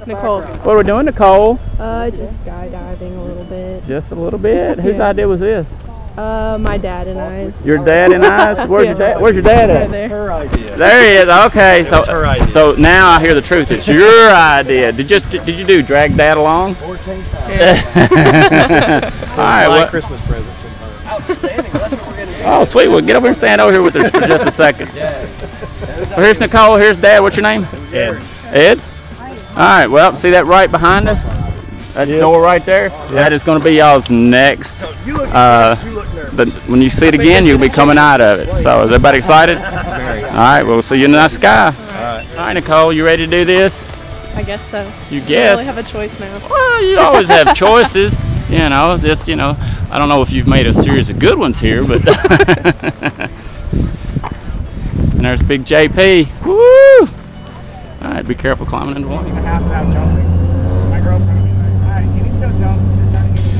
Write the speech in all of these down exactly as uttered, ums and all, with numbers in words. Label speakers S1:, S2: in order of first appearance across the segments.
S1: Nicole.
S2: What are we doing, Nicole?
S1: Uh, just skydiving a little bit.
S2: Just a little bit? Whose
S1: Yeah.
S2: idea was this?
S1: Uh, my dad and I's.
S2: Your dad and I's? Where's
S1: Yeah.
S2: your dad? Where's your dad at?
S1: Right there.
S3: Her idea.
S2: There he is. Okay, so
S3: her idea.
S2: so now I hear the truth. It's your idea. Did just did you do drag dad along?
S3: fourteen times.
S1: Yeah.
S2: All right.
S3: My
S2: Well,
S3: Christmas present from her. Outstanding. That's what we're gonna do.
S2: oh, sweet. Well, get over here and stand over here with us for just a second. Well, here's Nicole. Here's Dad. What's your name?
S3: Ed.
S2: Ed? All right. Well, see that right behind us? That
S3: Yep.
S2: door right there? That is going to be y'all's next.
S3: You look
S2: Uh,
S3: nervous. You look nervous.
S2: the, when you see it again, you'll be coming out of it. So is everybody excited?
S3: Very.
S2: All right. Well, we'll see you in the night sky.
S3: All right.
S2: All right, Nicole. You ready to do this?
S1: I guess so.
S2: You
S1: I don't
S2: guess.
S1: really have a choice now.
S2: Well, you always have choices. You know, just, you know, I don't know if you've made a series of good ones here, but. And there's Big J P. Woo! All right, be careful climbing in the water.
S4: Half without jumping. My girlfriend will be like, "Hi, you need to go jump." She's trying to get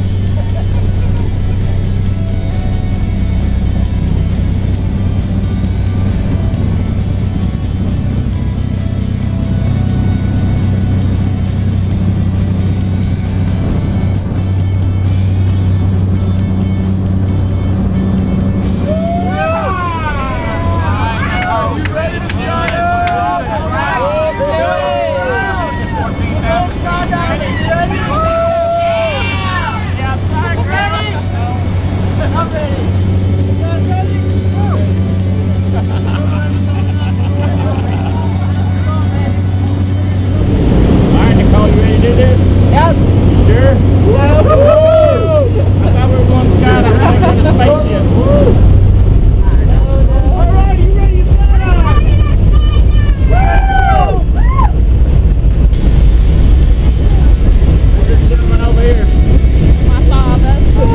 S2: All right, Nicole, you ready to do this?
S1: Yep.
S2: You sure? Woo! I thought we were going skydiving in a spaceship. All right, you ready to skydive? Woo! There's a gentleman over here.
S1: My father.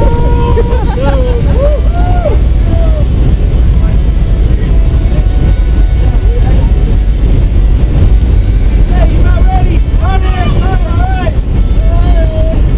S2: Hey, you not ready? Come here, come all right.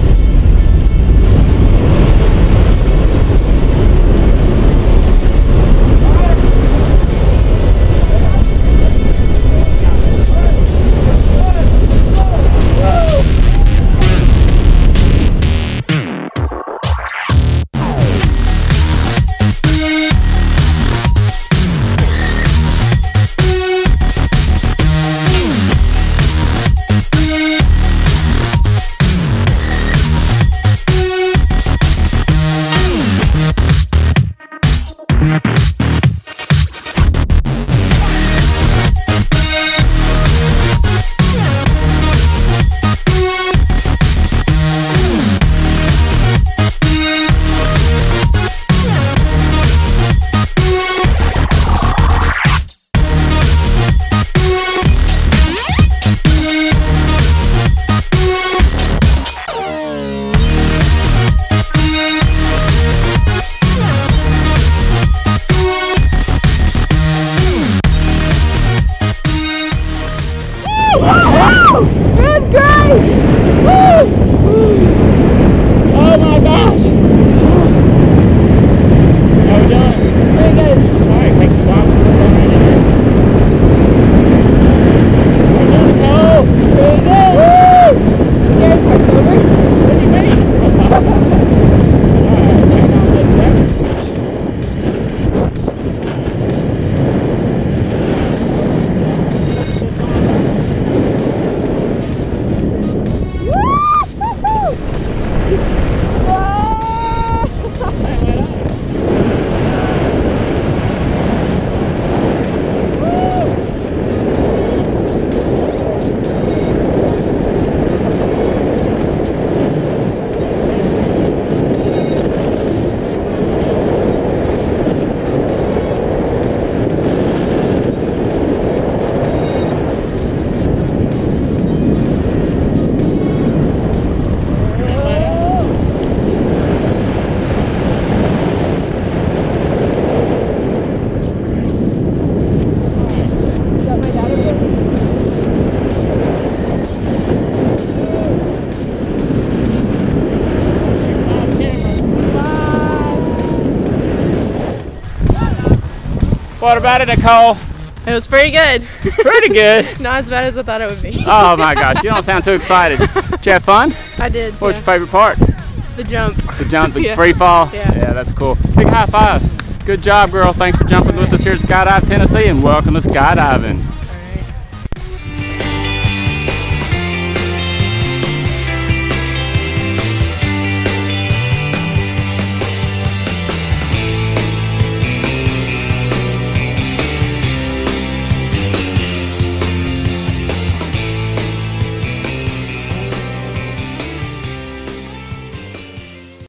S1: That's great!
S2: Oh my gosh! How we doing?
S1: Very good.
S2: All right, take the box. Nicole!
S1: Very good. Scared parts over.
S2: What do you mean? All right, hang on just a second.
S1: Got my dad over there.
S2: What about it, Nicole?
S1: It was pretty good.
S2: Pretty good.
S1: Not as bad as I thought it would be.
S2: Oh my gosh, you don't sound too excited. Did you have fun?
S1: I did.
S2: What was
S1: yeah.
S2: your favorite part?
S1: The jump.
S2: The jump, the
S1: Yeah.
S2: free fall?
S1: Yeah.
S2: Yeah, that's cool. Big high five. Good job, girl. Thanks for jumping with us here at Skydive Tennessee, and welcome to skydiving.